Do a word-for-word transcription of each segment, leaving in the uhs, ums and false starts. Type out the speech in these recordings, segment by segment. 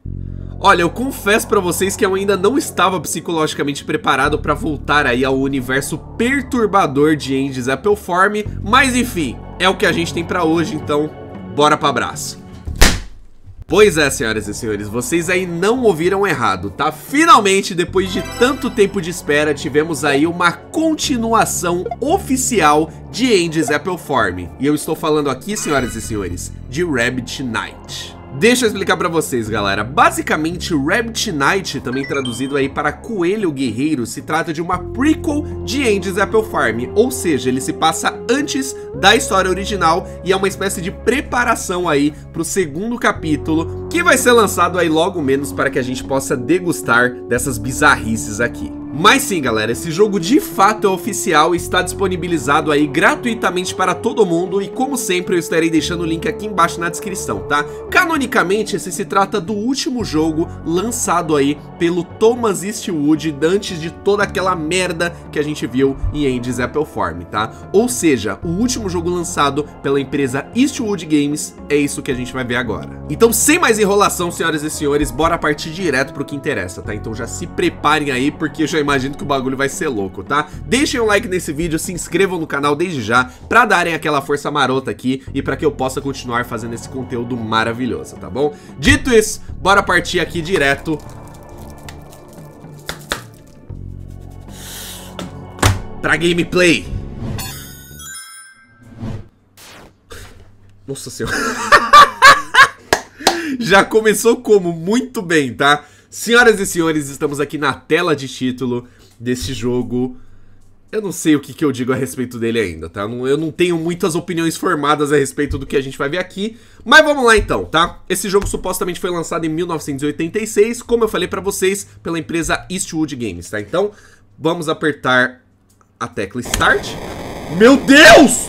Olha, eu confesso pra vocês que eu ainda não estava psicologicamente preparado pra voltar aí ao universo perturbador de Andy's Apple Farm, mas enfim, é o que a gente tem pra hoje, então bora pra abraço. Pois é, senhoras e senhores, vocês aí não ouviram errado, tá? Finalmente, depois de tanto tempo de espera, tivemos aí uma continuação oficial de Andy's Apple Farm. E eu estou falando aqui, senhoras e senhores, de Rabbit Knight. Deixa eu explicar pra vocês, galera. Basicamente, Rabbit Knight, também traduzido aí para Coelho Guerreiro, se trata de uma prequel de Andy's Apple Farm. Ou seja, ele se passa antes da história original e é uma espécie de preparação aí pro segundo capítulo, que vai ser lançado aí logo menos para que a gente possa degustar dessas bizarrices aqui. Mas sim, galera, esse jogo de fato é oficial e está disponibilizado aí gratuitamente para todo mundo e como sempre eu estarei deixando o link aqui embaixo na descrição, tá? Canonicamente, esse se trata do último jogo lançado aí pelo Thomas Eastwood antes de toda aquela merda que a gente viu em Andy's Apple Farm, tá? Ou seja, o último jogo lançado pela empresa Eastwood Games é isso que a gente vai ver agora. Então, sem mais enrolação, senhoras e senhores, bora partir direto pro que interessa, tá? Então já se preparem aí porque eu já imagino que o bagulho vai ser louco, tá? Deixem um like nesse vídeo, se inscrevam no canal desde já pra darem aquela força marota aqui e pra que eu possa continuar fazendo esse conteúdo maravilhoso, tá bom? Dito isso, bora partir aqui direto pra gameplay. Nossa senhora. Já começou como? Muito bem, tá? Senhoras e senhores, estamos aqui na tela de título desse jogo. Eu não sei o que, que eu digo a respeito dele ainda, tá? Eu não tenho muitas opiniões formadas a respeito do que a gente vai ver aqui. Mas vamos lá então, tá? Esse jogo supostamente foi lançado em mil novecentos e oitenta e seis, como eu falei pra vocês, pela empresa Eastwood Games, tá? Então, vamos apertar a tecla Start. Meu Deus!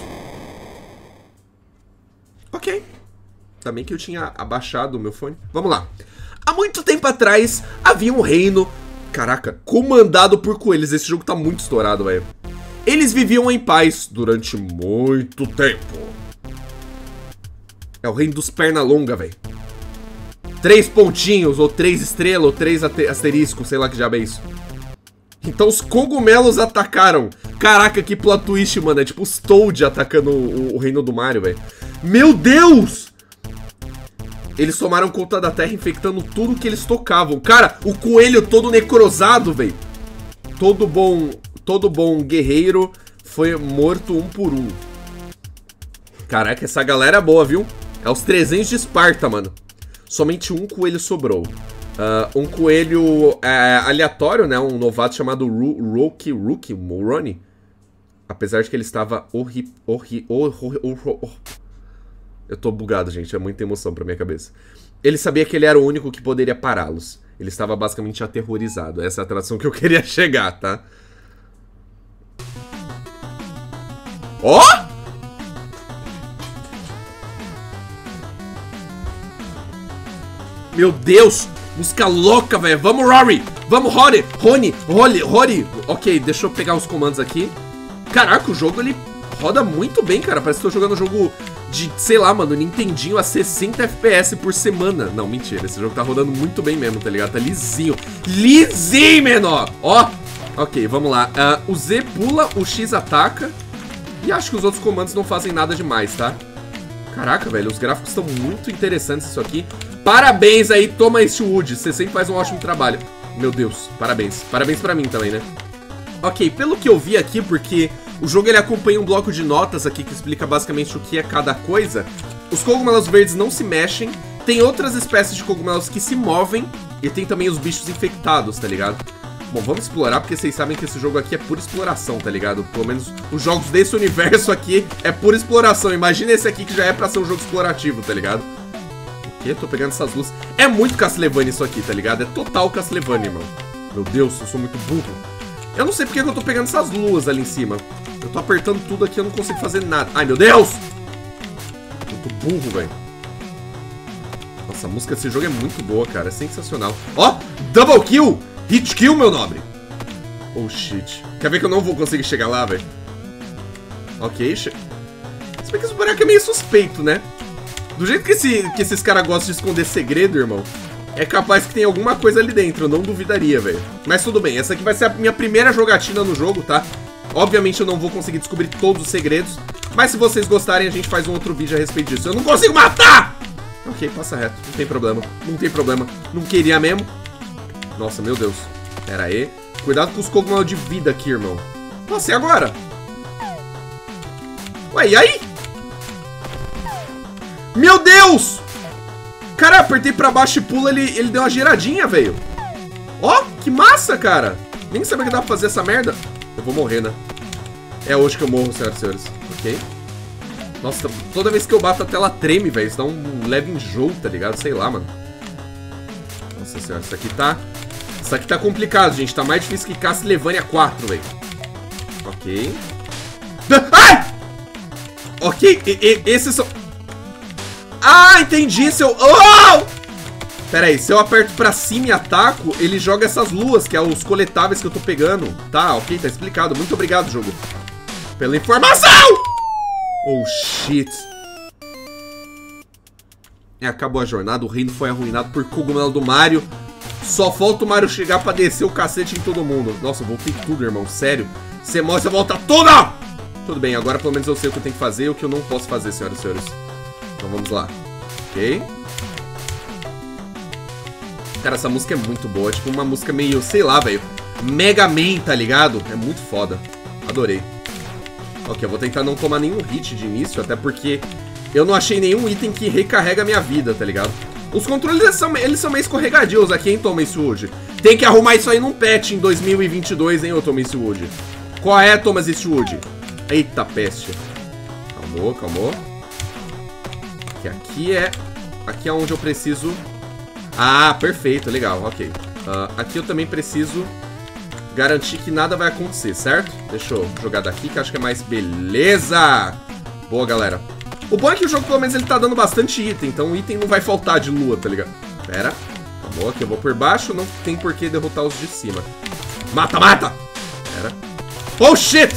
Ok. Também que eu tinha abaixado o meu fone. Vamos lá. Há muito tempo atrás, havia um reino, caraca, comandado por coelhos. Esse jogo tá muito estourado, velho. Eles viviam em paz durante muito tempo. É o reino dos Pernalonga, velho. Três pontinhos, ou três estrelas, ou três asteriscos, sei lá que diabo é isso. Então os cogumelos atacaram. Caraca, que plot twist, mano. É tipo os Toad atacando o, o reino do Mario, velho. Meu Deus! Eles tomaram conta da terra infectando tudo que eles tocavam. Cara, o coelho todo necrosado, velho. Todo bom, todo bom guerreiro foi morto um por um. Caraca, essa galera é boa, viu? É os trezentos de Esparta, mano. Somente um coelho sobrou. Uh, um coelho é, aleatório, né? Um novato chamado Rookie, Rookie, Moroni. Apesar de que ele estava horri... horri... horri... horri... Eu tô bugado, gente. É muita emoção pra minha cabeça. Ele sabia que ele era o único que poderia pará-los. Ele estava basicamente aterrorizado. Essa é a tradução que eu queria chegar, tá? Ó! Oh! Meu Deus! Música louca, velho. Vamos, Rory! Vamos, Rory! Rony! Rory! Rory! Ok, deixa eu pegar os comandos aqui. Caraca, o jogo, ele roda muito bem, cara. Parece que eu tô jogando um jogo de, sei lá, mano, Nintendinho a sessenta F P S por semana. Não, mentira. Esse jogo tá rodando muito bem mesmo, tá ligado? Tá lisinho. Lisinho, menor! Ó! Ok, vamos lá. Uh, o Z pula, o X ataca. E acho que os outros comandos não fazem nada demais, tá? Caraca, velho, os gráficos estão muito interessantes isso aqui. Parabéns aí, Thomas Eastwood. Você sempre faz um ótimo trabalho. Meu Deus, parabéns. Parabéns pra mim também, né? Ok, pelo que eu vi aqui, porque o jogo ele acompanha um bloco de notas aqui que explica basicamente o que é cada coisa. Os cogumelos verdes não se mexem. Tem outras espécies de cogumelos que se movem. E tem também os bichos infectados, tá ligado? Bom, vamos explorar, porque vocês sabem que esse jogo aqui é pura exploração, tá ligado? Pelo menos os jogos desse universo aqui é pura exploração. Imagina esse aqui que já é pra ser um jogo explorativo, tá ligado? O quê? Tô pegando essas luzes. É muito Castlevania isso aqui, tá ligado? É total Castlevania, mano. Meu Deus, eu sou muito burro. Eu não sei porque que eu tô pegando essas luas ali em cima. Eu tô apertando tudo aqui, eu não consigo fazer nada. Ai, meu Deus! Eu tô burro, velho. Nossa, a música desse jogo é muito boa, cara. É sensacional. Ó, double kill! Hit kill, meu nobre! Oh, shit. Quer ver que eu não vou conseguir chegar lá, velho? Ok, che... Se bem que esse buraco é meio suspeito, né? Do jeito que, esse, que esses caras gostam de esconder segredo, irmão. É capaz que tem alguma coisa ali dentro, eu não duvidaria, velho. Mas tudo bem, essa aqui vai ser a minha primeira jogatina no jogo, tá? Obviamente eu não vou conseguir descobrir todos os segredos, mas se vocês gostarem, a gente faz um outro vídeo a respeito disso. Eu não consigo matar! Ok, passa reto, não tem problema, não tem problema. Não queria mesmo. Nossa, meu Deus. Pera aí. Cuidado com os cogumelos de vida aqui, irmão. Nossa, e agora? Ué, e aí? Meu Deus! Cara, apertei pra baixo e pula, ele, ele deu uma giradinha, velho. Ó, que massa, cara. Nem sabia que dá pra fazer essa merda. Eu vou morrer, né? É hoje que eu morro, senhoras e senhores. Ok. Nossa, toda vez que eu bato a tela treme, velho. Isso dá um leve enjoo, tá ligado? Sei lá, mano. Nossa senhora, isso aqui tá... Isso aqui tá complicado, gente. Tá mais difícil que Castlevania quatro, velho. Ok. Ai! Ok, e, e, esses são... Ah, entendi, seu... Oh! Pera aí, se eu aperto pra cima e ataco, ele joga essas luas, que é os coletáveis que eu tô pegando. Tá, ok, tá explicado. Muito obrigado, jogo, pela informação! Oh, shit. É, acabou a jornada, o reino foi arruinado por cogumelo do Mario. Só falta o Mario chegar pra descer o cacete em todo mundo. Nossa, eu voltei tudo, irmão, sério. Você mostra, volta tudo! Tudo bem, agora pelo menos eu sei o que eu tenho que fazer e o que eu não posso fazer, senhoras e senhores. Então vamos lá. Ok. Cara, essa música é muito boa. É tipo uma música meio, sei lá, velho, Mega Man, tá ligado? É muito foda. Adorei. Ok, eu vou tentar não tomar nenhum hit de início, até porque eu não achei nenhum item que recarrega a minha vida, tá ligado? Os controles, eles são, eles são meio escorregadios aqui, hein, Thomas Wood? Tem que arrumar isso aí num patch em dois mil e vinte e dois, hein, ô Thomas Wood? Qual é, Thomas Wood? Eita, peste. Calmou, calmou. Que aqui é... Aqui é onde eu preciso... Ah, perfeito, legal, ok. Uh, aqui eu também preciso garantir que nada vai acontecer, certo? Deixa eu jogar daqui, que acho que é mais beleza. Boa, galera. O bom é que o jogo, pelo menos, ele tá dando bastante item. Então o item não vai faltar de lua, tá ligado? Pera. Acabou, aqui eu vou por baixo. Não tem por que derrotar os de cima. Mata, mata! Pera. Oh, shit!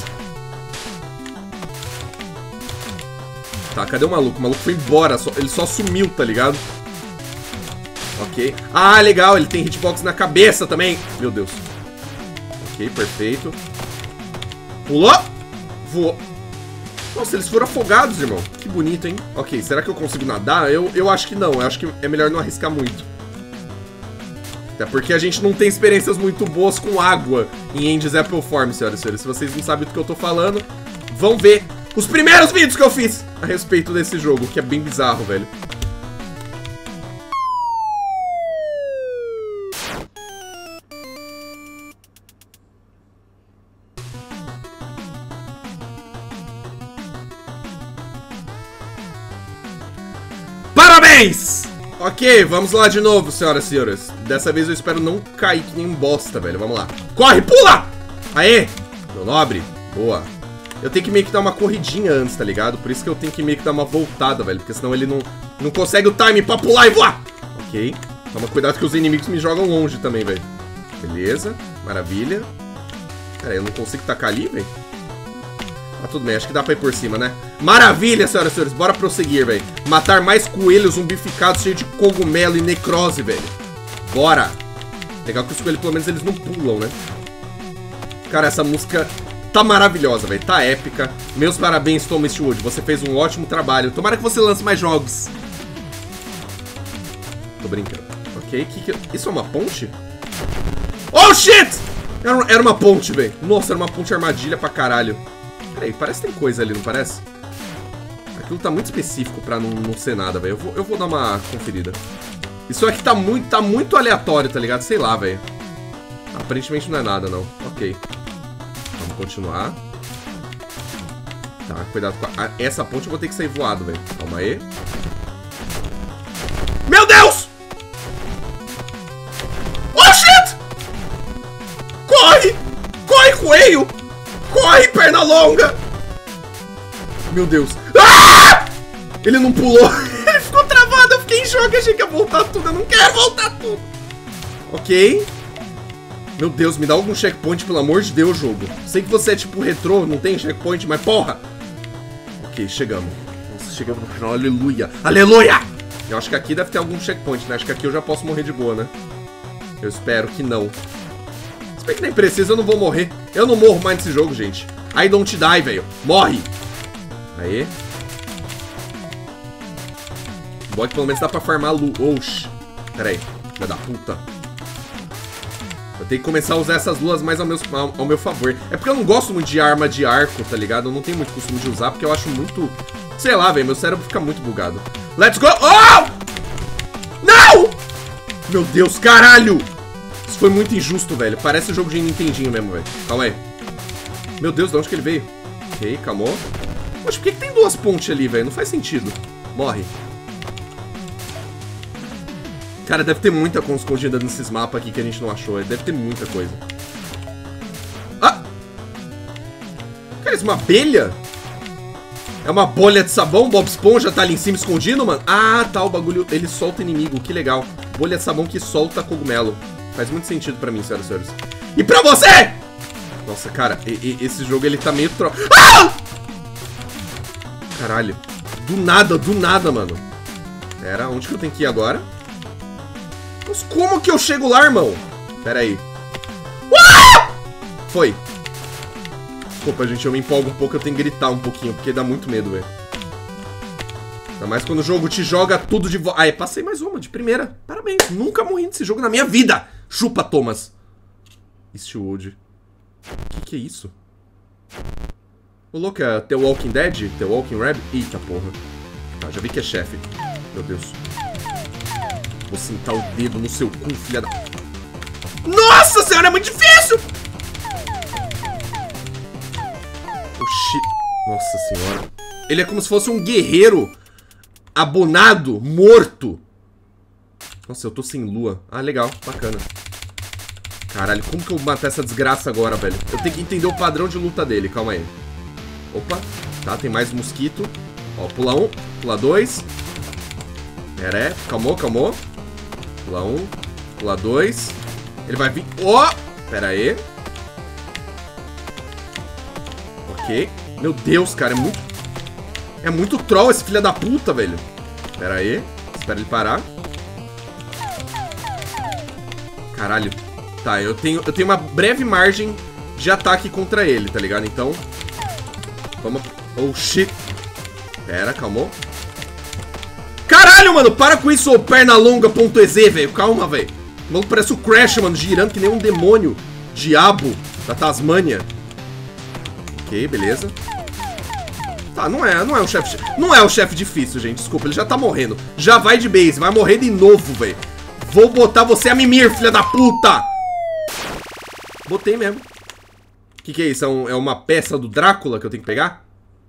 Tá, cadê o maluco? O maluco foi embora, só, ele só sumiu, tá ligado? Ok. Ah, legal, ele tem hitbox na cabeça também. Meu Deus. Ok, perfeito. Pulou. Voou. Nossa, eles foram afogados, irmão. Que bonito, hein? Ok, será que eu consigo nadar? Eu, eu acho que não, eu acho que é melhor não arriscar muito. Até porque a gente não tem experiências muito boas com água em Angie's Apple Farm, senhoras e senhores. Se vocês não sabem do que eu tô falando, vão ver os primeiros vídeos que eu fiz a respeito desse jogo, que é bem bizarro, velho. Parabéns! Ok, vamos lá de novo, senhoras e senhores. Dessa vez eu espero não cair que nem um bosta, velho. Vamos lá. Corre, pula! Aê! Meu nobre. Boa. Eu tenho que meio que dar uma corridinha antes, tá ligado? Por isso que eu tenho que meio que dar uma voltada, velho. Porque senão ele não, não consegue o time pra pular e voar. Ok. Toma cuidado que os inimigos me jogam longe também, velho. Beleza. Maravilha. Pera aí, eu não consigo tacar ali, velho? Ah, tudo bem. Acho que dá pra ir por cima, né? Maravilha, senhoras e senhores. Bora prosseguir, velho. Matar mais coelhos zumbificados cheios de cogumelo e necrose, velho. Bora. Legal que os coelhos, pelo menos, eles não pulam, né? Cara, essa música... tá maravilhosa, velho. Tá épica. Meus parabéns, Thomas Wood. Você fez um ótimo trabalho. Tomara que você lance mais jogos. Tô brincando. Ok. Que que... Isso é uma ponte? Oh, shit! Era, era uma ponte, velho. Nossa, era uma ponte armadilha pra caralho. Peraí, parece que tem coisa ali, não parece? Aquilo tá muito específico pra não, não ser nada, velho. Eu vou, eu vou dar uma conferida. Isso aqui tá muito, tá muito aleatório, tá ligado? Sei lá, velho. Aparentemente não é nada, não. Ok. Vamos continuar. Tá, cuidado com a... Essa ponte eu vou ter que sair voado, velho. Calma aí. Meu Deus! Oh, shit! Corre! Corre, coelho! Corre, perna longa! Meu Deus. Ah! Ele não pulou. Ele ficou travado. Eu fiquei em choque. Achei que ia voltar tudo. Eu não quero voltar tudo. Ok. Meu Deus, me dá algum checkpoint, pelo amor de Deus, jogo. Sei que você é tipo retrô, não tem checkpoint, mas porra. Ok, chegamos. Nossa, chegamos no final, aleluia. Aleluia! Eu acho que aqui deve ter algum checkpoint, né? Acho que aqui eu já posso morrer de boa, né? Eu espero que não. Se bem que nem precisa, eu não vou morrer. Eu não morro mais nesse jogo, gente. I don't die, velho. Morre! Aê. Bom é que pelo menos dá pra farmar lu... Oxi. Pera aí. Filha da puta. Eu tenho que começar a usar essas luas mais ao meu, ao meu favor. É porque eu não gosto muito de arma de arco, tá ligado? Eu não tenho muito costume de usar, porque eu acho muito... Sei lá, velho. Meu cérebro fica muito bugado. Let's go! Oh! Não! Meu Deus, caralho! Isso foi muito injusto, velho. Parece um jogo de Nintendinho mesmo, velho. Calma aí. Meu Deus, de onde que ele veio? Ok, calmou. Poxa, por que, que tem duas pontes ali, velho? Não faz sentido. Morre. Cara, deve ter muita coisa escondida nesses mapas aqui que a gente não achou. Deve ter muita coisa. Ah! Cara, isso é uma abelha? É uma bolha de sabão? Bob Esponja tá ali em cima escondido, mano? Ah, tá, o bagulho, ele solta inimigo, que legal. Bolha de sabão que solta cogumelo. Faz muito sentido pra mim, senhoras e senhores. E pra você! Nossa, cara, e, e, esse jogo, ele tá meio tro... Ah! Caralho. Do nada, do nada, mano. Pera, onde que eu tenho que ir agora? Mas como que eu chego lá, irmão? Pera aí. Ah! Foi. Desculpa, gente, eu me empolgo um pouco, eu tenho que gritar um pouquinho, porque dá muito medo, velho. Ainda mais quando o jogo te joga tudo de volta. Ah, é, passei mais uma, de primeira. Parabéns, nunca morri nesse jogo na minha vida. Chupa, Thomas. Eastwood. O que que é isso? Ô, louco, é The Walking Dead? The Walking Rabbit? Eita, porra. Tá, já vi que é chefe. Meu Deus. Vou sentar o dedo no seu cu, filha da... Nossa senhora, é muito difícil! Oxi. Nossa senhora. Ele é como se fosse um guerreiro abonado, morto. Nossa, eu tô sem lua. Ah, legal, bacana. Caralho, como que eu vou matar essa desgraça agora, velho? Eu tenho que entender o padrão de luta dele, calma aí. Opa, tá, tem mais mosquito. Ó, pula um, pula dois. Pera aí, calmou, calmou. Pula um, pula dois. Ele vai vir... Ó, oh! Pera aí. Ok. Meu Deus, cara, é muito... É muito troll esse filho da puta, velho. Pera aí. Espera ele parar. Caralho. Tá, eu tenho, eu tenho uma breve margem de ataque contra ele, tá ligado? Então... Vamos... Oh, shit. Pera, calmou. Caralho, mano, para com isso, ô pernalonga.ez, velho. Calma, velho. O maluco parece o Crash, mano, girando que nem um demônio. Diabo da Tasmânia. Ok, beleza. Tá, não é, não é um chefe... Não é um chefe difícil, gente, desculpa, ele já tá morrendo. Já vai de base, vai morrer de novo, velho. Vou botar você a mimir, filha da puta. Botei mesmo. O que que é isso? É, um, é uma peça do Drácula que eu tenho que pegar?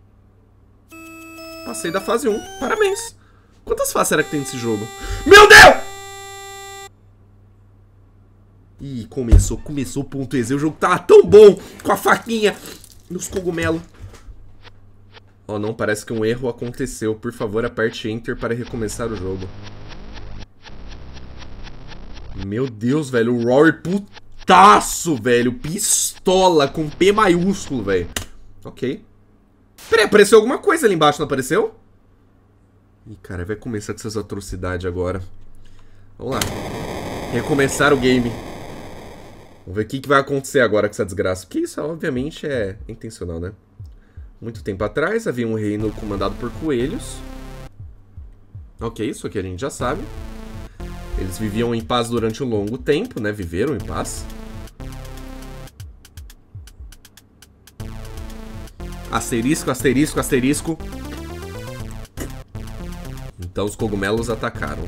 Passei da fase um, parabéns. Quantas fases será que tem nesse jogo? Meu Deus! Ih, começou, começou ponto .ez. O jogo tava tão bom com a faquinha nos cogumelos. Oh, não, parece que um erro aconteceu. Por favor, aperte Enter para recomeçar o jogo. Meu Deus, velho. O Rory putaço, velho. Pistola com P maiúsculo, velho. Ok. Peraí, apareceu alguma coisa ali embaixo, não apareceu? Ih, cara, vai começar com essas atrocidades agora. Vamos lá. Recomeçar o game. Vamos ver o que, que vai acontecer agora com essa desgraça. Porque isso, obviamente, é intencional, né? Muito tempo atrás, havia um reino comandado por coelhos. Ok, isso aqui a gente já sabe. Eles viviam em paz durante um longo tempo, né? Viveram em paz. Asterisco, asterisco, asterisco. Então os cogumelos atacaram.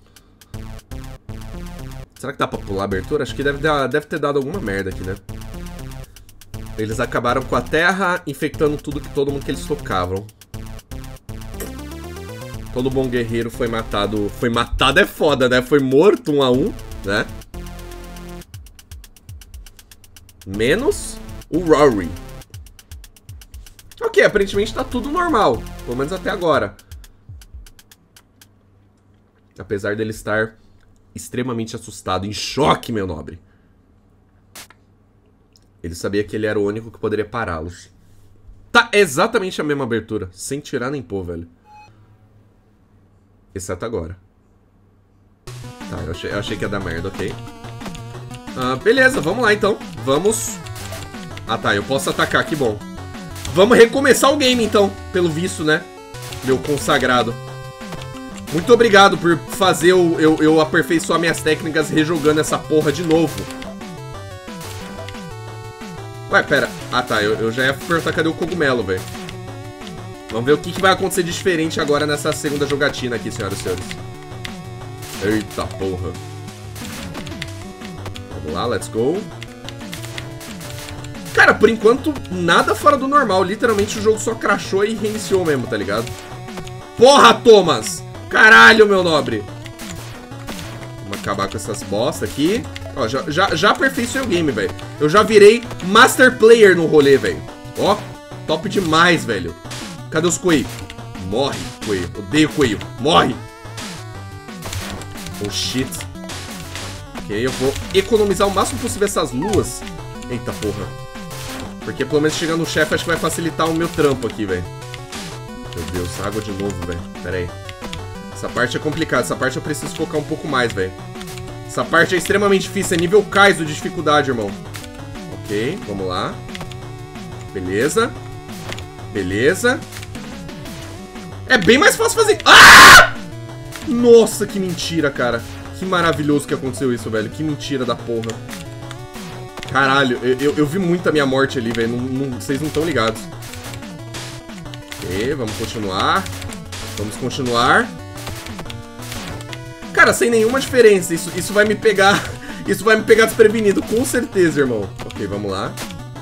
Será que dá pra pular a abertura? Acho que deve, dar, deve ter dado alguma merda aqui, né? Eles acabaram com a terra, infectando tudo que todo mundo que eles tocavam. Todo bom guerreiro foi matado. Foi matado é foda, né? Foi morto um a um, né? Menos o Rory. Ok, aparentemente tá tudo normal. Pelo menos até agora. Apesar dele estar extremamente assustado, em choque, meu nobre. Ele sabia que ele era o único que poderia pará-los. Tá exatamente a mesma abertura, sem tirar nem pôr, velho. Exceto agora. Tá, eu achei, eu achei que ia dar merda, ok. Ah, beleza, vamos lá então. Vamos... Ah tá, eu posso atacar, que bom. Vamos recomeçar o game então, pelo visto, né? Meu consagrado. Muito obrigado por fazer eu, eu, eu aperfeiçoar minhas técnicas rejogando essa porra de novo. Ué, pera. Ah tá, eu, eu já ia perguntar cadê o cogumelo, velho. Vamos ver o que, que vai acontecer de diferente agora nessa segunda jogatina aqui, senhoras e senhores. Eita porra. Vamos lá, let's go. Cara, por enquanto, nada fora do normal. Literalmente o jogo só crashou e reiniciou mesmo, tá ligado? Porra, Thomas! Caralho, meu nobre! Vamos acabar com essas bosta aqui. Ó, já, já, já aperfeiçoei o game, velho. Eu já virei Master Player no rolê, velho. Ó, top demais, velho. Cadê os coelhos? Morre, coelho. Odeio coelho. Morre! Oh, shit. Ok, eu vou economizar o máximo possível essas luas. Eita, porra. Porque pelo menos chegando no chefe acho que vai facilitar o meu trampo aqui, velho. Meu Deus, água de novo, velho. Pera aí. Essa parte é complicada. Essa parte eu preciso focar um pouco mais, velho. Essa parte é extremamente difícil. É nível Kaizo de dificuldade, irmão. Ok, vamos lá. Beleza. Beleza. É bem mais fácil fazer... Ah! Nossa, que mentira, cara. Que maravilhoso que aconteceu isso, velho. Que mentira da porra. Caralho, eu, eu, eu vi muito a minha morte ali, velho. Não, não, vocês não estão ligados. Ok, vamos continuar. Vamos continuar. Cara, sem nenhuma diferença. Isso, isso vai me pegar... Isso vai me pegar desprevenido, com certeza, irmão. Ok, vamos lá.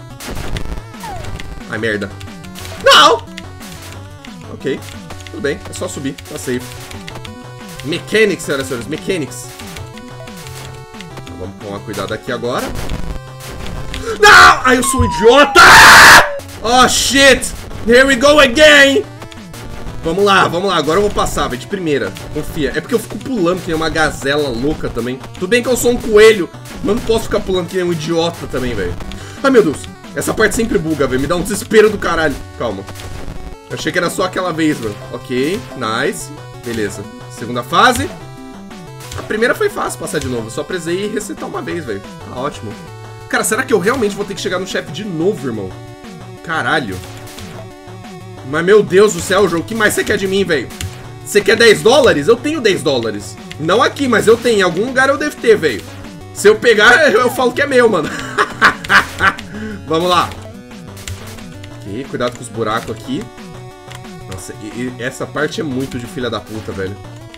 Ai, merda. Não! Ok, tudo bem. É só subir, tá safe. Mechanics, senhoras e senhores, mechanics. Então, vamos tomar cuidado aqui agora. Não! Ai, eu sou um idiota! Oh, shit! Here we go again! Vamos lá, vamos lá. Agora eu vou passar, velho, de primeira. Confia. É porque eu fico pulando que nem uma gazela louca também. Tudo bem que eu sou um coelho, mas não posso ficar pulando que nem um idiota também, velho. Ai, meu Deus. Essa parte sempre buga, velho. Me dá um desespero do caralho. Calma. Eu achei que era só aquela vez, velho. Ok, nice. Beleza. Segunda fase. A primeira foi fácil passar de novo. Eu só precisei resetar uma vez, velho. Tá ótimo. Cara, será que eu realmente vou ter que chegar no chefe de novo, irmão? Caralho. Mas, meu Deus do céu, jogo. O que mais você quer de mim, velho? Você quer dez dólares? Eu tenho dez dólares. Não aqui, mas eu tenho. Em algum lugar eu devo ter, velho. Se eu pegar, eu falo que é meu, mano. Vamos lá. Ok, cuidado com os buracos aqui. Nossa, e, e essa parte é muito de filha da puta, velho.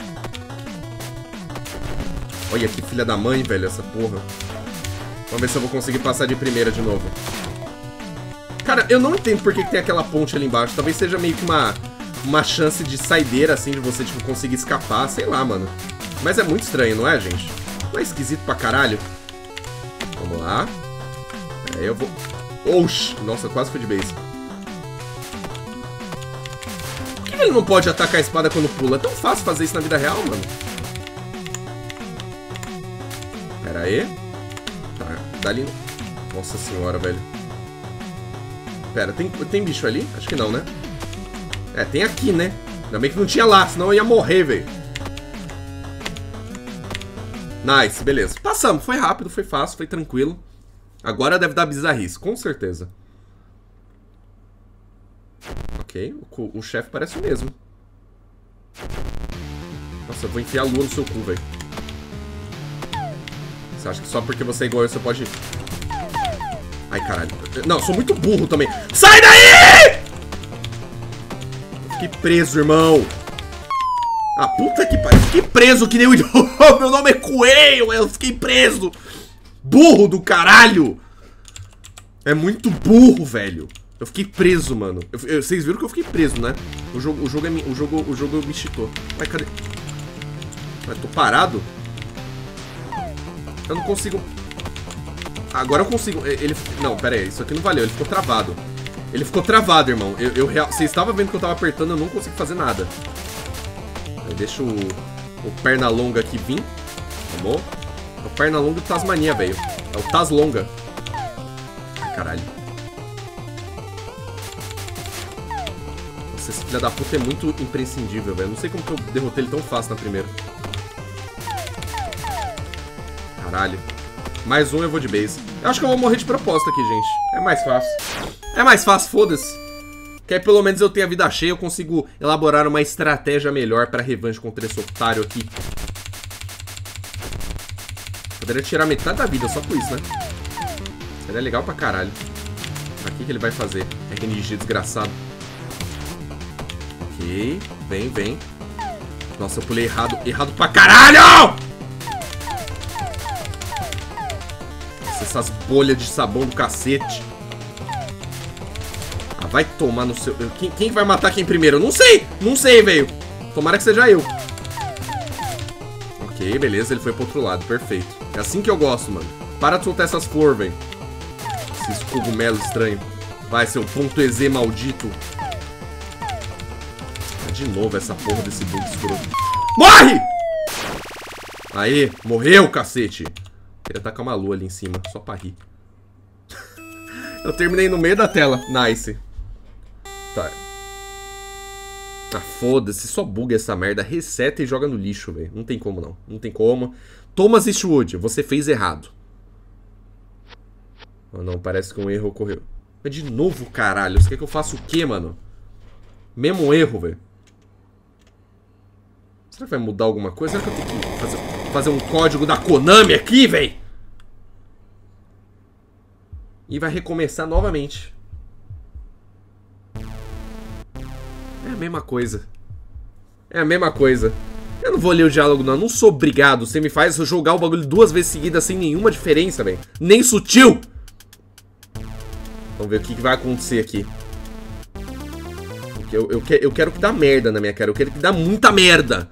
Olha que filha da mãe, velho, essa porra. Vamos ver se eu vou conseguir passar de primeira de novo. Cara, eu não entendo por que, que tem aquela ponte ali embaixo. Talvez seja meio que uma, uma chance de saideira, assim, de você, tipo, conseguir escapar. Sei lá, mano. Mas é muito estranho, não é, gente? Não é esquisito pra caralho? Vamos lá. Aí eu vou... Oxi! Nossa, quase fui de base. Por que ele não pode atacar a espada quando pula? É tão fácil fazer isso na vida real, mano. Pera aí. Tá, dali... Nossa senhora, velho. Pera, tem, tem bicho ali? Acho que não, né? É, tem aqui, né? Ainda bem que não tinha lá, senão eu ia morrer, velho. Nice, beleza. Passamos, foi rápido, foi fácil, foi tranquilo. Agora deve dar bizarrice, com certeza. Ok, o, o chefe parece o mesmo. Nossa, eu vou enfiar a lua no seu cu, velho. Você acha que só porque você é igual eu, você pode... Ai, caralho. Não, eu sou muito burro também. Sai daí! Eu fiquei preso, irmão. Ah, puta que pariu. Fiquei preso que nem o idiota. Meu nome é Coelho. Eu fiquei preso. Burro do caralho. É muito burro, velho. Eu fiquei preso, mano. Eu, eu, vocês viram que eu fiquei preso, né? O jogo, o jogo, é, o jogo, o jogo me cheatou. Ai, cadê? Ai, tô parado? Eu não consigo... Agora eu consigo... Ele... Não, pera aí. Isso aqui não valeu. Ele ficou travado. Ele ficou travado, irmão. Eu, eu real... Você estava vendo que eu tava apertando, eu não consigo fazer nada. Eu deixo o... O perna longa aqui vir. Vamos. É o perna longa do Tasmania, velho. É o Tas longa. Ai, caralho. Nossa, esse filho da puta é muito imprescindível, velho. Não sei como que eu derrotei ele tão fácil na primeira. Caralho. Mais um, eu vou de base. Eu acho que eu vou morrer de propósito aqui, gente. É mais fácil. É mais fácil, foda-se. Que aí pelo menos eu tenho a vida cheia, eu consigo elaborar uma estratégia melhor pra revanche contra esse otário aqui. Poderia tirar metade da vida só com isso, né? Seria legal pra caralho. Pra que que ele vai fazer? R N G desgraçado. Ok, vem, vem. Nossa, eu pulei errado, errado pra caralho! Nossa, essas bolhas de sabão do cacete. Ah, vai tomar no seu... Quem, quem vai matar quem primeiro? Eu não sei! Não sei, velho. Tomara que seja eu. Ok, beleza, ele foi pro outro lado, perfeito. É assim que eu gosto, mano. Para de soltar essas flores, velho. Esses cogumelos estranhos. Vai, seu ponto E Z maldito. De novo essa porra desse bug escroto. Morre! Aê, morreu, cacete. Queria tacar uma lua ali em cima, só pra rir. Eu terminei no meio da tela. Nice. Tá. Ah, foda-se, só buga essa merda. Reseta e joga no lixo, velho. Não tem como, não. Não tem como. Thomas Eastwood, você fez errado. Oh, não, parece que um erro ocorreu. Mas de novo, caralho. Você quer que eu faça o quê, mano? Mesmo erro, velho. Será que vai mudar alguma coisa? Será que eu tenho que fazer, fazer um código da Konami aqui, velho? E vai recomeçar novamente. É a mesma coisa. É a mesma coisa. Eu não vou ler o diálogo, não. Eu não sou obrigado. Você me faz jogar o bagulho duas vezes seguidas sem nenhuma diferença, velho. Nem sutil. Vamos ver o que vai acontecer aqui. Eu, eu, que, eu quero que dá merda na minha cara. Eu quero que dá muita merda.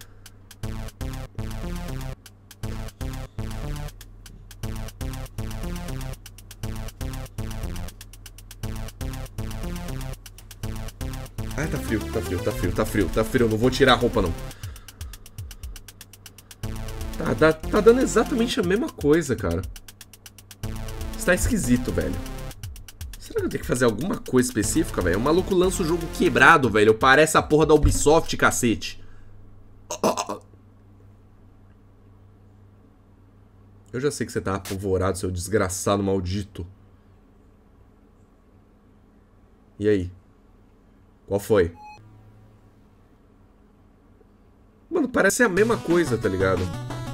Ai, tá frio, tá frio, tá frio, tá frio, tá frio. Não vou tirar a roupa, não. Tá, tá, tá dando exatamente a mesma coisa, cara. Está esquisito, velho. Será que eu tenho que fazer alguma coisa específica, velho? O maluco lança o jogo quebrado, velho. Parece a porra da Ubisoft, cacete. Eu já sei que você tá apavorado, seu desgraçado maldito. E aí? Qual foi? Mano, parece a mesma coisa, tá ligado?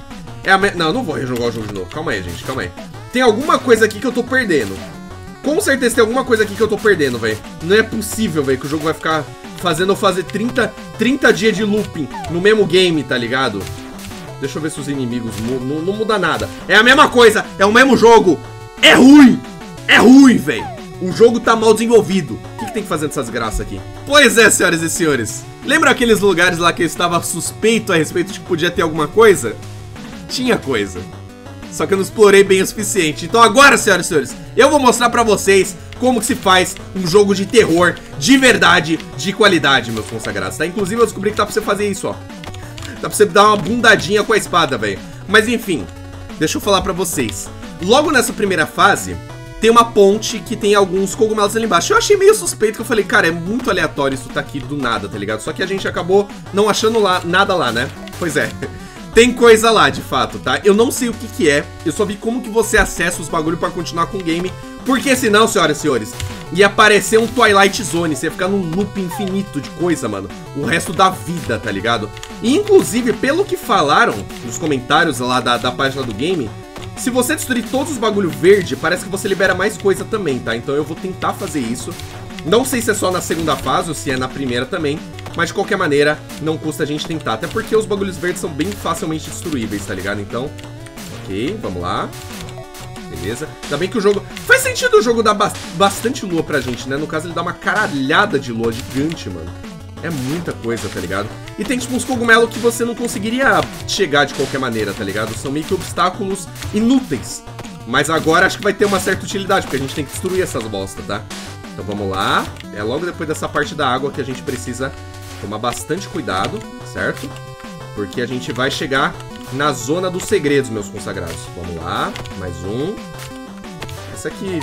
É a me... Não, eu não vou rejogar o jogo de novo. Calma aí, gente, calma aí. Tem alguma coisa aqui que eu tô perdendo. Com certeza tem alguma coisa aqui que eu tô perdendo, velho. Não é possível, velho, que o jogo vai ficar fazendo eu fazer trinta, trinta dias de looping no mesmo game, tá ligado? Deixa eu ver se os inimigos mu não, não muda nada. É a mesma coisa, é o mesmo jogo. É ruim. É ruim, velho. O jogo tá mal desenvolvido. O que, que tem que fazer nessas graças aqui? Pois é, senhoras e senhores. Lembra aqueles lugares lá que eu estava suspeito a respeito de que podia ter alguma coisa? Tinha coisa. Só que eu não explorei bem o suficiente. Então agora, senhoras e senhores, eu vou mostrar pra vocês como que se faz um jogo de terror de verdade, de qualidade, meus consagrados, tá? Inclusive eu descobri que dá pra você fazer isso, ó. Dá pra você dar uma bundadinha com a espada, velho. Mas enfim, deixa eu falar pra vocês. Logo nessa primeira fase, tem uma ponte que tem alguns cogumelos ali embaixo. Eu achei meio suspeito, que eu falei, cara, é muito aleatório isso tá aqui do nada, tá ligado? Só que a gente acabou não achando lá, nada lá, né? Pois é. Tem coisa lá, de fato, tá? Eu não sei o que que é. Eu só vi como que você acessa os bagulho pra continuar com o game. Porque senão, senhoras e senhores, ia aparecer um Twilight Zone. Você ia ficar num loop infinito de coisa, mano. O resto da vida, tá ligado? E, inclusive, pelo que falaram nos comentários lá da, da página do game, se você destruir todos os bagulho verde, parece que você libera mais coisa também, tá? Então eu vou tentar fazer isso. Não sei se é só na segunda fase ou se é na primeira também. Mas de qualquer maneira, não custa a gente tentar. Até porque os bagulhos verdes são bem facilmente destruíveis, tá ligado? Então, ok, vamos lá. Beleza. Ainda bem que o jogo... Faz sentido o jogo dar ba bastante lua pra gente, né? No caso, ele dá uma caralhada de lua gigante, mano. É muita coisa, tá ligado? E tem, tipo, uns cogumelos que você não conseguiria chegar de qualquer maneira, tá ligado? São meio que obstáculos inúteis. Mas agora acho que vai ter uma certa utilidade, porque a gente tem que destruir essas bostas, tá? Então vamos lá. É logo depois dessa parte da água que a gente precisa tomar bastante cuidado, certo? Porque a gente vai chegar na zona dos segredos, meus consagrados. Vamos lá, mais um. Esse aqui...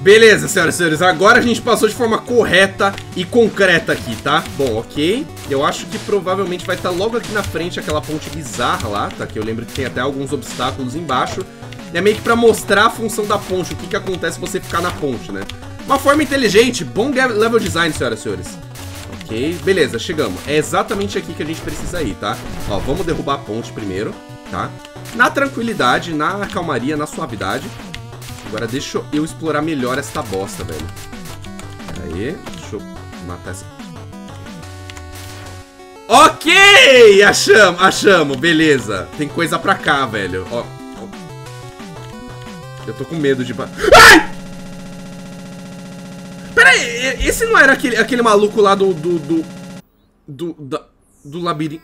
Beleza, senhoras e senhores, agora a gente passou de forma correta e concreta aqui, tá? Bom, ok. Eu acho que provavelmente vai estar logo aqui na frente aquela ponte bizarra lá, tá? Que eu lembro que tem até alguns obstáculos embaixo. É meio que pra mostrar a função da ponte, o que que acontece se você ficar na ponte, né? Uma forma inteligente, bom level design, senhoras e senhores. Ok, beleza, chegamos. É exatamente aqui que a gente precisa ir, tá? Ó, vamos derrubar a ponte primeiro, tá? Na tranquilidade, na calmaria, na suavidade. Agora deixa eu explorar melhor esta bosta, velho. Pera aí, deixa eu matar essa... Ok! Achamos, achamos, beleza. Tem coisa pra cá, velho. Ó, ó. Eu tô com medo de... Ai! Pera aí, esse não era aquele, aquele maluco lá do... Do... Do... Do, da, do labirinto...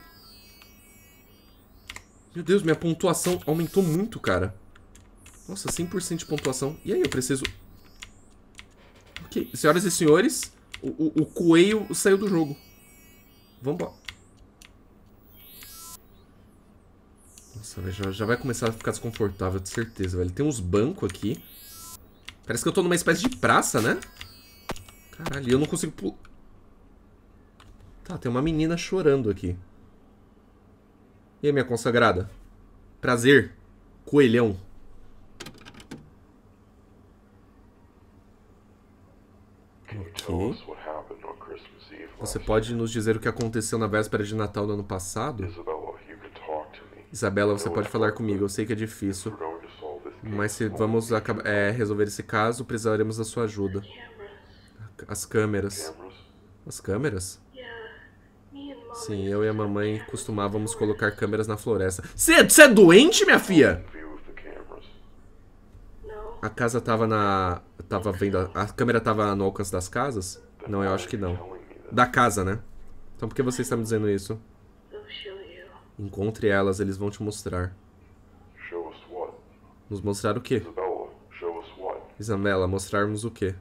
Meu Deus, minha pontuação aumentou muito, cara. Nossa, cem por cento de pontuação. E aí, eu preciso... Ok, senhoras e senhores, o, o, o coelho saiu do jogo. Vambora. Nossa, velho, já, já vai começar a ficar desconfortável, de certeza, velho. Tem uns bancos aqui. Parece que eu tô numa espécie de praça, né? Caralho, eu não consigo pular. Tá, tem uma menina chorando aqui. E aí, minha consagrada? Prazer, coelhão. Ok. Você pode nos dizer o que aconteceu na véspera de Natal do ano passado? Isabela, você pode falar comigo. Eu sei que é difícil. Mas se vamos é, resolver esse caso, precisaremos da sua ajuda. As câmeras. As câmeras? Sim, eu e a mamãe costumávamos colocar câmeras na floresta. Você é doente, minha filha? A casa tava na... Tava vendo... A, a câmera tava no alcance das casas? Não, eu acho que não. Da casa, né? Então por que você está me dizendo isso? Encontre elas, eles vão te mostrar. Nos mostrar o quê? Isabela, mostrarmos o quê?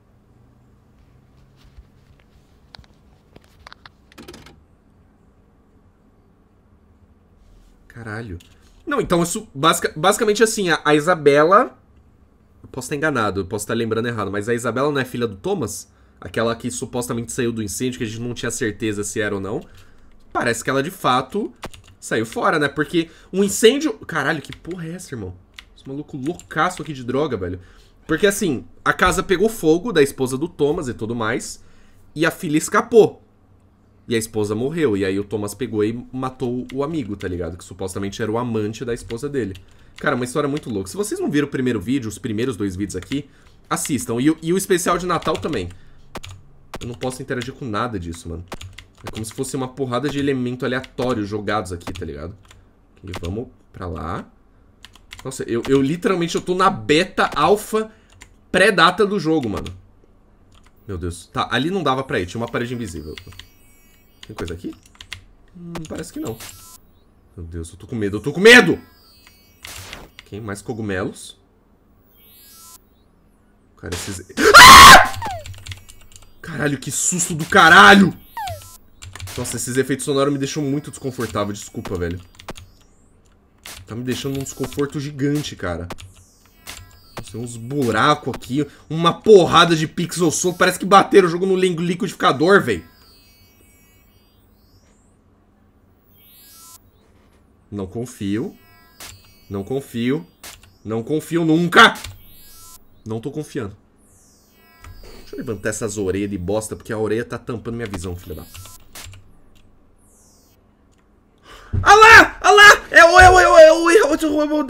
Caralho. Não, então isso... Basic, basicamente assim, a, a Isabela... Eu posso estar enganado, eu posso estar lembrando errado, mas a Isabela não é filha do Thomas? Aquela que supostamente saiu do incêndio, que a gente não tinha certeza se era ou não. Parece que ela de fato saiu fora, né? Porque um incêndio... Caralho, que porra é essa, irmão? Esse maluco loucaço aqui de droga, velho. Porque assim, a casa pegou fogo da esposa do Thomas e tudo mais. E a filha escapou. E a esposa morreu. E aí o Thomas pegou e matou o amigo, tá ligado? Que supostamente era o amante da esposa dele. Cara, uma história muito louca. Se vocês não viram o primeiro vídeo, os primeiros dois vídeos aqui, assistam. E, e o especial de Natal também. Eu não posso interagir com nada disso, mano. É como se fosse uma porrada de elemento aleatório jogados aqui, tá ligado? Ok, vamos pra lá. Nossa, eu, eu literalmente eu tô na beta, alfa, pré-data do jogo, mano. Meu Deus. Tá, ali não dava pra ir. Tinha uma parede invisível. Tem coisa aqui? Hum, parece que não. Meu Deus, eu tô com medo. Eu tô com medo! Ok, mais cogumelos. Cara, esses... Ah! Caralho, que susto do caralho! Nossa, esses efeitos sonoros me deixam muito desconfortável. Desculpa, velho. Tá me deixando um desconforto gigante, cara. Tem uns buracos aqui. Uma porrada de pixel solto. Parece que bateram o jogo no liquidificador, velho. Não confio. Não confio. Não confio nunca. Não tô confiando. Deixa eu levantar essas orelhas de bosta, porque a orelha tá tampando minha visão, filha da... Ah lá! Ah lá! É o... É o... É o... É o... É o...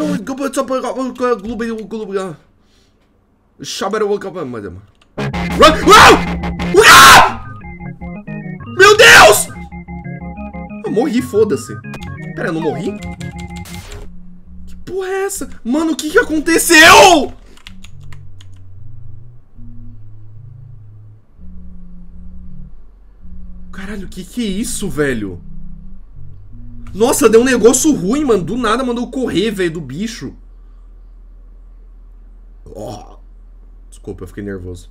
Meu Deus! Eu morri, foda-se. Pera, eu não morri? Que porra é essa? Mano, o que que aconteceu? Caralho, o que que é isso, velho? Nossa, deu um negócio ruim, mano. Do nada mandou correr, velho, do bicho. Oh. Desculpa, eu fiquei nervoso.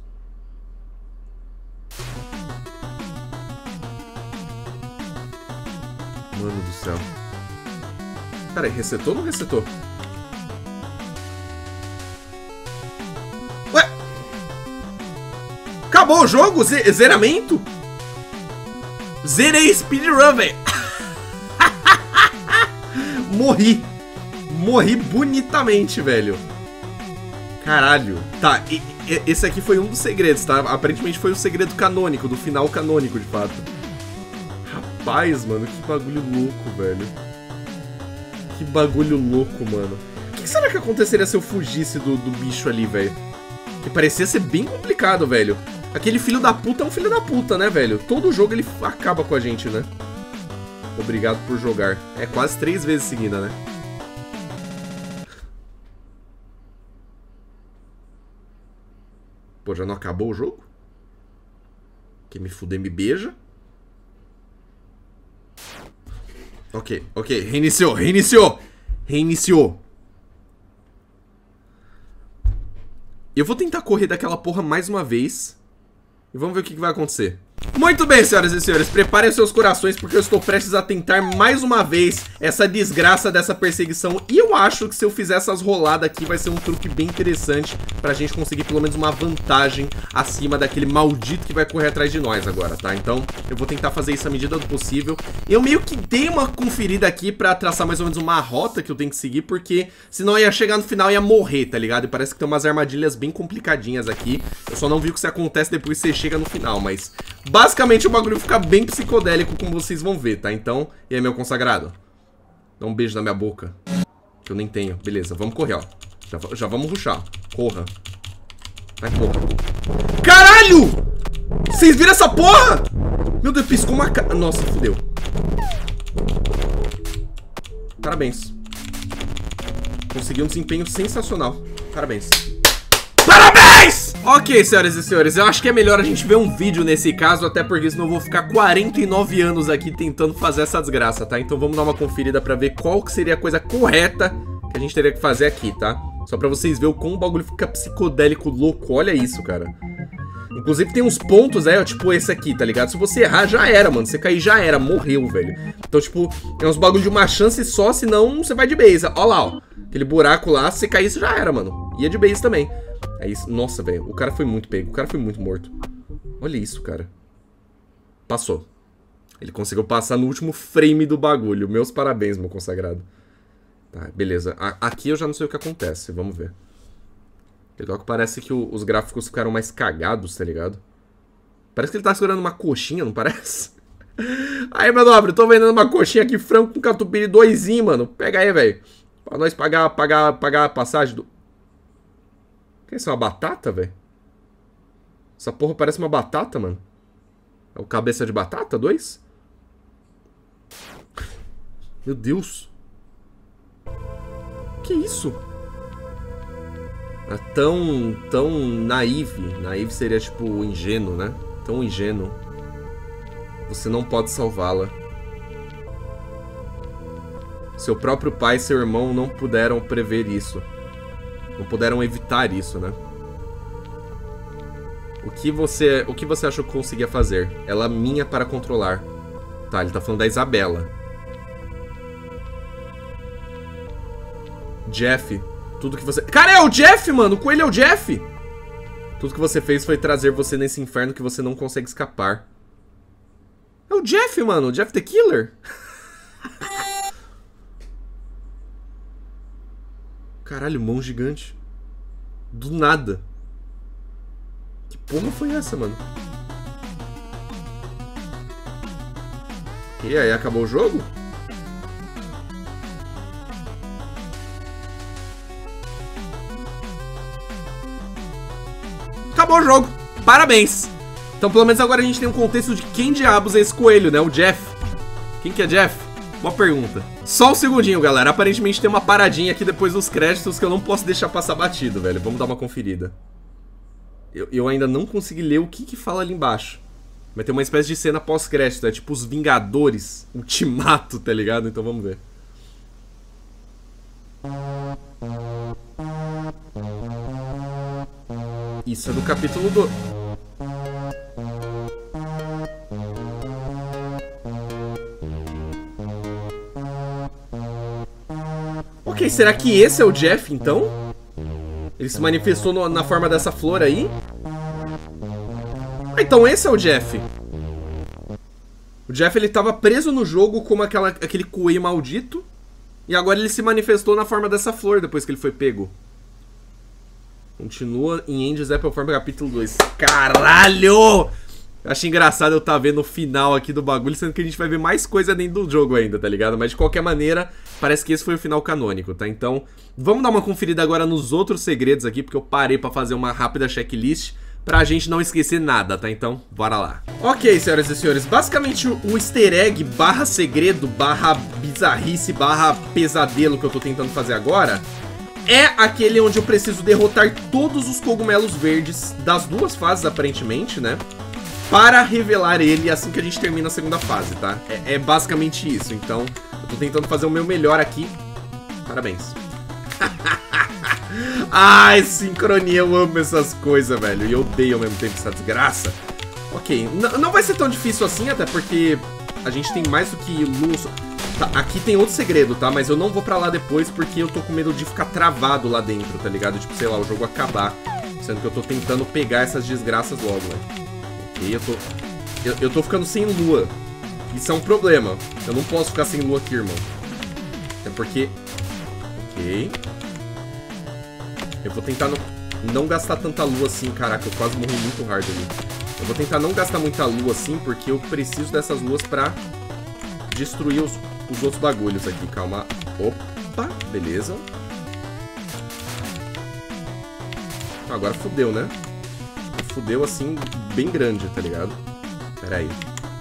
Mano do céu. Pera aí, resetou ou não resetou? Ué? Acabou o jogo? Z zeramento? Zerei speedrun, velho. Morri. Morri bonitamente, velho. Caralho. Tá, e, e, esse aqui foi um dos segredos, tá? Aparentemente foi o segredo canônico, do final canônico, de fato. Rapaz, mano, que bagulho louco, velho. Que bagulho louco, mano. O que será que aconteceria se eu fugisse do, do bicho ali, velho? Que parecia ser bem complicado, velho. Aquele filho da puta é um filho da puta, né, velho? Todo jogo ele acaba com a gente, né? Obrigado por jogar. É quase três vezes seguida, né? Pô, já não acabou o jogo? Quem me fuder me beija. Ok, ok. Reiniciou, reiniciou. Reiniciou. Eu vou tentar correr daquela porra mais uma vez. E vamos ver o que, que vai acontecer. Muito bem, senhoras e senhores, preparem seus corações porque eu estou prestes a tentar mais uma vez essa desgraça dessa perseguição. E eu acho que se eu fizer essas roladas aqui vai ser um truque bem interessante pra gente conseguir pelo menos uma vantagem acima daquele maldito que vai correr atrás de nós agora, tá? Então eu vou tentar fazer isso à medida do possível. Eu meio que dei uma conferida aqui pra traçar mais ou menos uma rota que eu tenho que seguir, porque senão eu ia chegar no final e ia morrer, tá ligado? E parece que tem umas armadilhas bem complicadinhas aqui. Eu só não vi o que isso acontece depois que você chega no final, mas... basicamente o bagulho fica bem psicodélico, como vocês vão ver, tá? Então, e aí, meu consagrado? Dá um beijo na minha boca. Que eu nem tenho. Beleza, vamos correr, ó. Já, já vamos rushar. Corra. Vai, corra. Caralho! Vocês viram essa porra? Meu Deus, piscou uma ca... Nossa, fodeu. Parabéns. Consegui um desempenho sensacional. Parabéns. Parabéns! Ok, senhoras e senhores, eu acho que é melhor a gente ver um vídeo nesse caso, até porque senão eu vou ficar quarenta e nove anos aqui tentando fazer essa desgraça, tá? Então vamos dar uma conferida pra ver qual que seria a coisa correta que a gente teria que fazer aqui, tá? Só pra vocês verem o como o bagulho fica psicodélico louco, olha isso, cara. Inclusive tem uns pontos aí, ó, tipo esse aqui, tá ligado? Se você errar, já era, mano, você cair já era, morreu, velho. Então, tipo, é uns bagulho de uma chance só, senão você vai de base. Ó lá, ó, aquele buraco lá, se você cair, isso já era, mano. Ia de base também. É isso. Nossa, velho. O cara foi muito pego. O cara foi muito morto. Olha isso, cara. Passou. Ele conseguiu passar no último frame do bagulho. Meus parabéns, meu consagrado. Tá, beleza. A aqui eu já não sei o que acontece. Vamos ver. Legal que parece que o, os gráficos ficaram mais cagados, tá ligado? Parece que ele tá segurando uma coxinha, não parece? Aí, meu nobre, tô vendendo uma coxinha aqui, frango com catupiry doisinho, mano. Pega aí, velho. Pra nós pagar, pagar, pagar a passagem do... Que é isso, uma batata, velho? Essa porra parece uma batata, mano. É o cabeça de batata, dois? Meu Deus. Que isso? É tão, tão naive. Naive seria tipo ingênuo, né? Tão ingênuo. Você não pode salvá-la. Seu próprio pai e seu irmão não puderam prever isso. Não puderam evitar isso, né? O que você, o que você achou que conseguia fazer? Ela minha para controlar. Tá, ele tá falando da Isabela. Jeff, tudo que você... Cara, é o Jeff, mano! O coelho é o Jeff! Tudo que você fez foi trazer você nesse inferno que você não consegue escapar. É o Jeff, mano! O Jeff the Killer! Caralho, mão gigante. Do nada. Que porra foi essa, mano? E aí, acabou o jogo? Acabou o jogo. Parabéns. Então, pelo menos agora a gente tem um contexto de quem diabos é esse coelho, né? O Jeff. Quem que é Jeff? Boa pergunta. Só um segundinho, galera. Aparentemente tem uma paradinha aqui depois dos créditos que eu não posso deixar passar batido, velho. Vamos dar uma conferida. Eu, eu ainda não consegui ler o que que fala ali embaixo. Vai ter uma espécie de cena pós-crédito. É tipo os Vingadores. Ultimato, tá ligado? Então vamos ver. Isso é do capítulo do... Ok, será que esse é o Jeff, então? Ele se manifestou no, na forma dessa flor aí? Ah, então esse é o Jeff. O Jeff, ele tava preso no jogo como aquela, aquele coelho maldito. E agora ele se manifestou na forma dessa flor depois que ele foi pego. Continua em Angels Apple Farm capítulo dois. Caralho! Achei engraçado eu estar tá vendo o final aqui do bagulho, sendo que a gente vai ver mais coisa dentro do jogo ainda, tá ligado? Mas de qualquer maneira, parece que esse foi o final canônico, tá? Então, vamos dar uma conferida agora nos outros segredos aqui, porque eu parei pra fazer uma rápida checklist pra gente não esquecer nada, tá? Então, bora lá. Ok, senhoras e senhores, basicamente o easter egg barra segredo, barra bizarrice, barra pesadelo que eu tô tentando fazer agora é aquele onde eu preciso derrotar todos os cogumelos verdes das duas fases, aparentemente, né? Para revelar ele assim que a gente termina a segunda fase, tá? É, é basicamente isso, então eu tô tentando fazer o meu melhor aqui. Parabéns. Ai, sincronia, eu amo essas coisas, velho. E eu odeio ao mesmo tempo essa desgraça. Ok, N não vai ser tão difícil assim, até porque a gente tem mais do que luz. Tá, aqui tem outro segredo, tá? Mas eu não vou pra lá depois porque eu tô com medo de ficar travado lá dentro, tá ligado? Tipo, sei lá, o jogo acabar. Sendo que eu tô tentando pegar essas desgraças logo, velho. Ok, eu tô... Eu, eu tô ficando sem lua. Isso é um problema. Eu não posso ficar sem lua aqui, irmão. É porque... Ok... Eu vou tentar não, não gastar tanta lua assim. Caraca, eu quase morri muito hard ali. Eu vou tentar não gastar muita lua assim, porque eu preciso dessas luas pra destruir os, os outros bagulhos aqui. Calma. Opa, beleza. Agora fudeu, né? Fudeu assim, bem grande, tá ligado? Pera aí.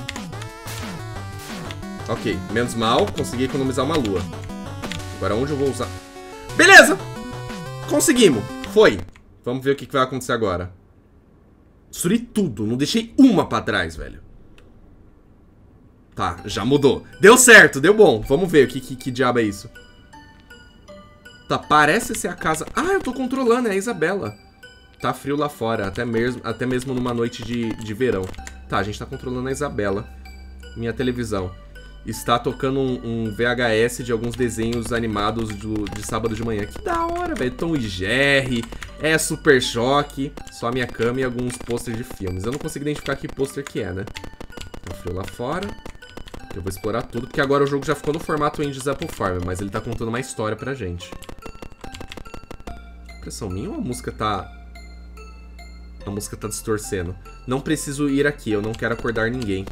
Ok, menos mal, consegui economizar uma lua. Agora onde eu vou usar? Beleza! Conseguimos! Foi! Vamos ver o que vai acontecer agora. Destruí tudo, não deixei uma pra trás, velho. Tá, já mudou. Deu certo, deu bom. Vamos ver o que, que, que diabo é isso. Tá, parece ser a casa... Ah, eu tô controlando, é a Isabela. Tá frio lá fora, até mesmo, até mesmo numa noite de, de verão. Tá, a gente tá controlando a Isabela. Minha televisão está tocando um, um V H S de alguns desenhos animados do, de sábado de manhã. Que da hora, velho. Tom e Jerry, é Super Choque, só a minha cama e alguns pôsteres de filmes. Eu não consigo identificar que pôster que é, né? Tá frio lá fora. Eu vou explorar tudo, porque agora o jogo já ficou no formato Angels Apple Farm, mas ele tá contando uma história pra gente. Impressão minha ou a música tá... A música tá distorcendo? Não preciso ir aqui, eu não quero acordar ninguém.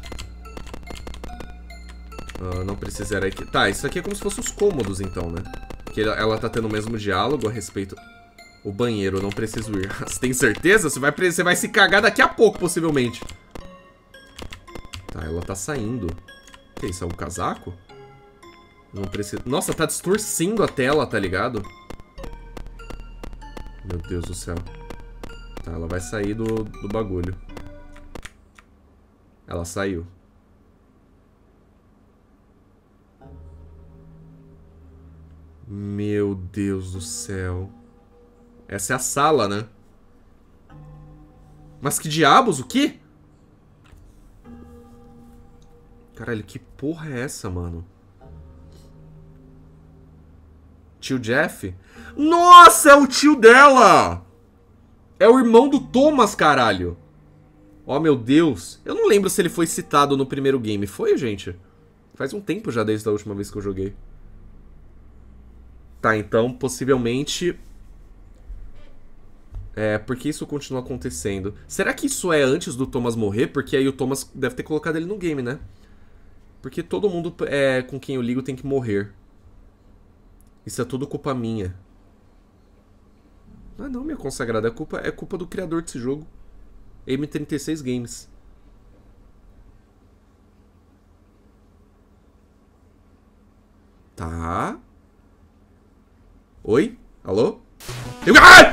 Uh, não precisa ir aqui. Tá, isso aqui é como se fosse os cômodos, então, né? Que ela tá tendo o mesmo diálogo a respeito... O banheiro, eu não preciso ir. Você tem certeza? Você vai, você vai se cagar daqui a pouco, possivelmente. Tá, ela tá saindo. O que é isso? É um casaco? Não precisa... Nossa, tá distorcendo a tela, tá ligado? Meu Deus do céu. Tá, ela vai sair do, do bagulho. Ela saiu. Meu Deus do céu. Essa é a sala, né? Mas que diabos? O quê? Caralho, que porra é essa, mano? Tio Jeff? Nossa, é o tio dela! É o irmão do Thomas, caralho. Oh, meu Deus. Eu não lembro se ele foi citado no primeiro game. Foi, gente? Faz um tempo já desde a última vez que eu joguei. Tá, então, possivelmente... É, por que isso continua acontecendo? Será que isso é antes do Thomas morrer? Porque aí o Thomas deve ter colocado ele no game, né? Porque todo mundo é, com quem eu ligo tem que morrer. Isso é tudo culpa minha. Ah não, minha consagrada, é culpa, é culpa do criador desse jogo. M trinta e seis Games. Tá. Oi? Alô? Eu... Ah!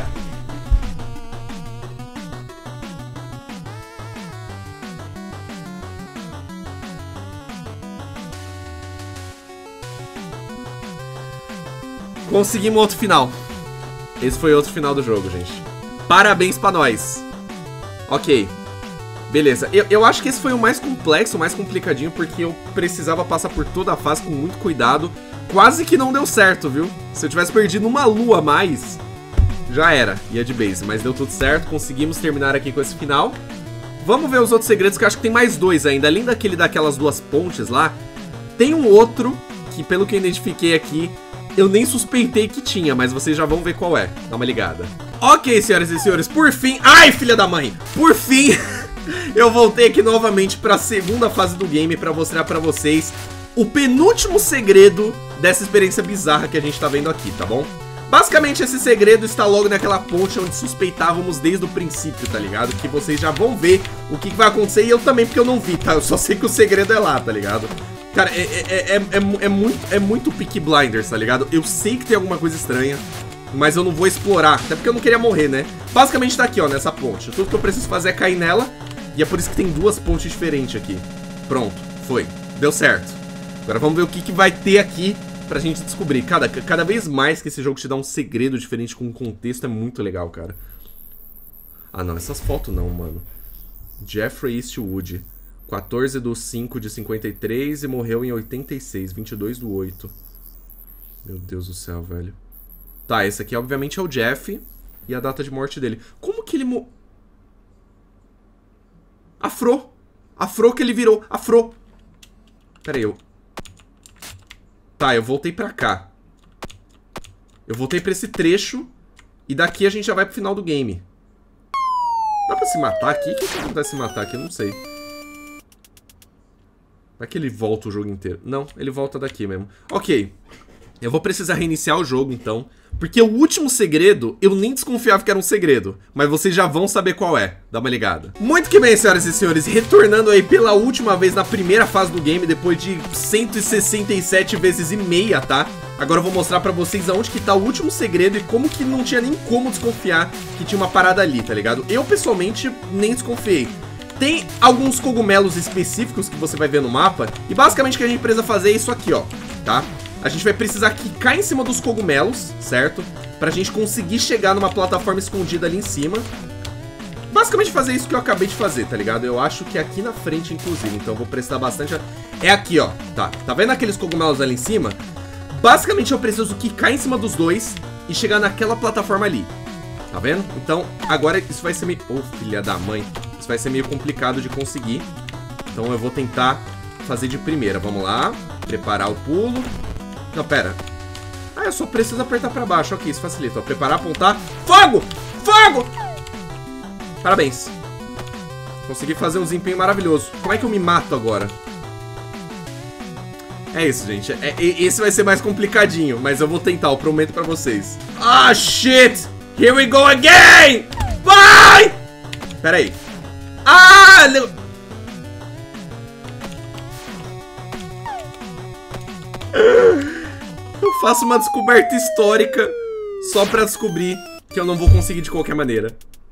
Conseguimos outro final. Esse foi outro final do jogo, gente. Parabéns pra nós. Ok. Beleza. Eu, eu acho que esse foi o mais complexo, o mais complicadinho, porque eu precisava passar por toda a fase com muito cuidado. Quase que não deu certo, viu? Se eu tivesse perdido uma lua a mais, já era. Ia de base. Mas deu tudo certo. Conseguimos terminar aqui com esse final. Vamos ver os outros segredos, que eu acho que tem mais dois ainda. Além daquele daquelas duas pontes lá, tem um outro que, pelo que eu identifiquei aqui, eu nem suspeitei que tinha, mas vocês já vão ver qual é. Dá uma ligada. Ok, senhoras e senhores, por fim... Ai, filha da mãe! Por fim, eu voltei aqui novamente para a segunda fase do game para mostrar para vocês o penúltimo segredo dessa experiência bizarra que a gente tá vendo aqui, tá bom? Basicamente, esse segredo está logo naquela ponte onde suspeitávamos desde o princípio, tá ligado? Que vocês já vão ver o que vai acontecer, e eu também, porque eu não vi, tá? Eu só sei que o segredo é lá, tá ligado? Cara, é, é, é, é, é muito, é muito Peaky Blinders, tá ligado? Eu sei que tem alguma coisa estranha, mas eu não vou explorar, até porque eu não queria morrer, né? Basicamente tá aqui, ó, nessa ponte. Tudo que eu preciso fazer é cair nela, e é por isso que tem duas pontes diferentes aqui. Pronto, foi. Deu certo. Agora vamos ver o que, que vai ter aqui pra gente descobrir. Cada, cada vez mais que esse jogo te dá um segredo diferente com um contexto é muito legal, cara. Ah, não, essas fotos não, mano. Jeffrey Eastwood. quatorze de cinco de cinquenta e três e morreu em oitenta e seis, vinte e dois do oito. Meu Deus do céu, velho. Tá, esse aqui obviamente é o Jeff e a data de morte dele. Como que ele mo... Afro. Afro que ele virou. Afro. Pera aí, eu... Tá, eu voltei pra cá. Eu voltei pra esse trecho. E daqui a gente já vai pro final do game. Dá pra se matar aqui? O que que acontece se matar aqui? Eu não sei. Vai que ele volta o jogo inteiro. Não, ele volta daqui mesmo. Ok. Eu vou precisar reiniciar o jogo, então. Porque o último segredo, eu nem desconfiava que era um segredo. Mas vocês já vão saber qual é. Dá uma ligada. Muito que bem, senhoras e senhores. Retornando aí pela última vez na primeira fase do game, depois de cento e sessenta e sete vezes e meia, tá? Agora eu vou mostrar pra vocês aonde que tá o último segredo e como que não tinha nem como desconfiar que tinha uma parada ali, tá ligado? Eu, pessoalmente, nem desconfiei. Tem alguns cogumelos específicos que você vai ver no mapa. E basicamente o que a gente precisa fazer é isso aqui, ó. Tá? A gente vai precisar quicar em cima dos cogumelos, certo? Pra gente conseguir chegar numa plataforma escondida ali em cima. Basicamente fazer isso que eu acabei de fazer, tá ligado? Eu acho que é aqui na frente, inclusive. Então eu vou prestar bastante... É aqui, ó. Tá. Tá vendo aqueles cogumelos ali em cima? Basicamente eu preciso quicar em cima dos dois e chegar naquela plataforma ali. Tá vendo? Então agora isso vai ser meio... Ô, oh, filha da mãe. Isso vai ser meio complicado de conseguir. Então eu vou tentar fazer de primeira. Vamos lá. Preparar o pulo. Não, pera. Ah, eu só preciso apertar pra baixo. Ok, isso facilita. Ó, preparar, apontar. Fogo! Fogo! Parabéns. Consegui fazer um desempenho maravilhoso. Como é que eu me mato agora? É isso, gente. É, é, esse vai ser mais complicadinho. Mas eu vou tentar, eu prometo pra vocês. Ah, shit! Here we go again! Vai! Pera aí. Ah! Eu faço uma descoberta histórica só pra descobrir que eu não vou conseguir de qualquer maneira.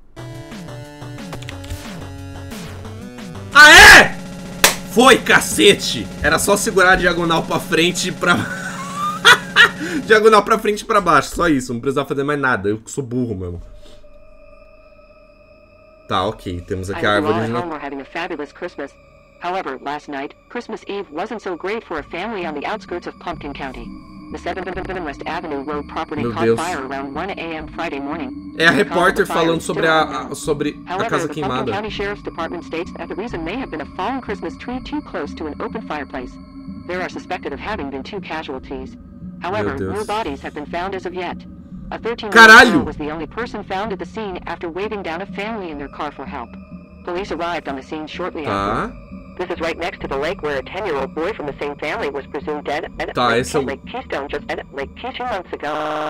Aê! Foi, cacete! Era só segurar a diagonal pra frente e pra... diagonal pra frente e pra baixo, só isso. Não precisava fazer mais nada, eu sou burro mesmo. Tá, ok, temos aqui a árvore de Natal. However, last night, Christmas Eve wasn't so great for a family on the outskirts of Pumpkin County. The seven West Avenue Road property caught fire around one A M Friday morning. É a repórter falando sobre a, a sobre a casa queimada. The Pumpkin County Sheriff's Department states that the reason may have been a fallen Christmas tree too close to an open fireplace. There are suspected of having been two casualties. However, no bodies have been found as of yet. A thirteen-year-old girl was the only person found at the scene after waving down a family in their car for help. Police arrived on the scene shortly after. This is right next to the lake where a ten-year-old boy from the same family was presumed dead at tá, Lake, esse é... Lake Keystone just at Lake Keystone months ago.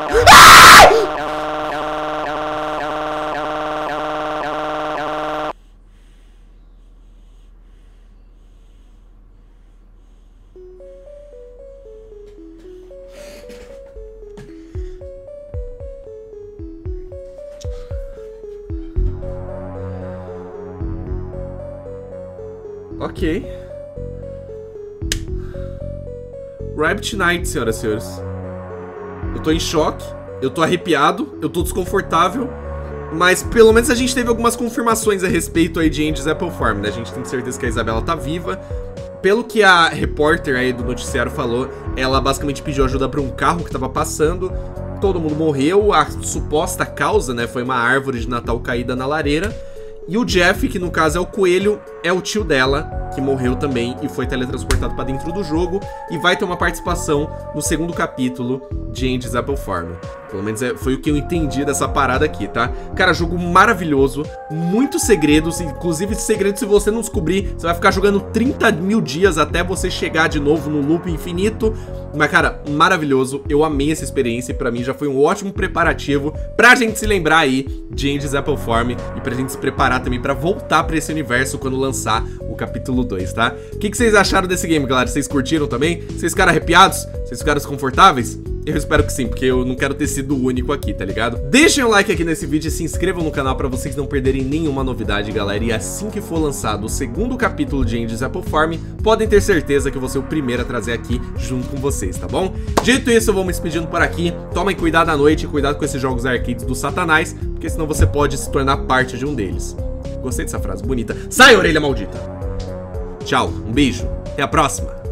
Ok. Rabbit Night, senhoras e senhores. Eu tô em choque, eu tô arrepiado, eu tô desconfortável. Mas pelo menos a gente teve algumas confirmações a respeito aí de Andy's Apple Farm, né? A gente tem certeza que a Isabela tá viva. Pelo que a repórter aí do noticiário falou, ela basicamente pediu ajuda pra um carro que tava passando. Todo mundo morreu, a suposta causa, né, foi uma árvore de Natal caída na lareira. E o Jeff, que no caso é o coelho, é o tio dela, que morreu também e foi teletransportado pra dentro do jogo. E vai ter uma participação no segundo capítulo de Andy's Apple Farm. Pelo menos é, foi o que eu entendi dessa parada aqui, tá? Cara, jogo maravilhoso, muitos segredos, inclusive segredos se você não descobrir, você vai ficar jogando trinta mil dias até você chegar de novo no loop infinito. Mas, cara, maravilhoso, eu amei essa experiência e pra mim já foi um ótimo preparativo pra gente se lembrar aí de Andy's Apple Farm e pra gente se preparar também pra voltar pra esse universo quando lançar o capítulo dois, tá? O que, que vocês acharam desse game, galera? Vocês curtiram também? Vocês ficaram arrepiados? Vocês ficaram desconfortáveis? Eu espero que sim, porque eu não quero ter sido o único aqui, tá ligado? Deixem o like aqui nesse vídeo e se inscrevam no canal pra vocês não perderem nenhuma novidade, galera. E assim que for lançado o segundo capítulo de Andy's Apple Farm, podem ter certeza que eu vou ser o primeiro a trazer aqui junto com vocês, tá bom? Dito isso, eu vou me despedindo por aqui. Tomem cuidado à noite, cuidado com esses jogos arcades do Satanás, porque senão você pode se tornar parte de um deles. Gostei dessa frase, bonita. Sai, orelha maldita! Tchau, um beijo, até a próxima!